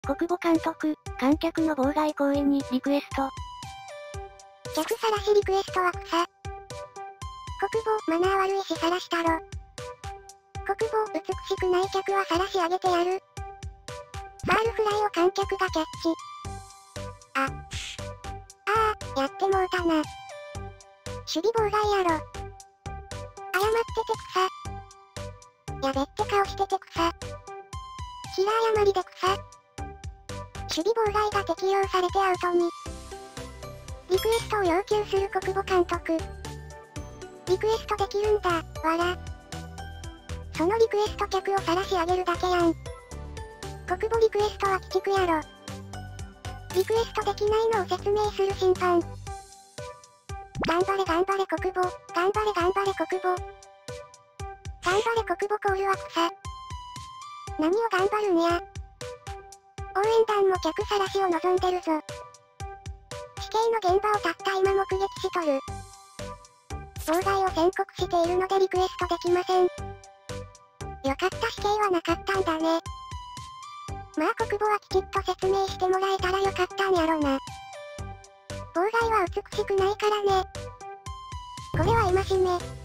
国母監督、観客の妨害行為にリクエスト。 客さらしリクエストは草。国母、マナー悪いしさらしたろ。国母、美しくない客はさらし上げてやる。ファールフライを観客がキャッチ。やってもうたな。守備妨害やろ。謝ってて草。やべって顔してて草。平謝りで草。守備妨害が適用されてアウトに。リクエストを要求する国母監督。リクエストできるんだ、わら。そのリクエスト客を晒し上げるだけやん。国母リクエストは鬼畜やろ。リクエストできないのを説明する審判。頑張れ頑張れ国母、頑張れ頑張れ国母。頑張れ国母コールは草。何を頑張るんや。応援団も客晒しを望んでるぞ。死刑の現場をたった今目撃しとる。妨害を宣告しているのでリクエストできません。よかった死刑はなかったんだね。まあ国母はきちっと説明してもらえたらよかったんやろな。妨害は美しくないからね。これは戒め。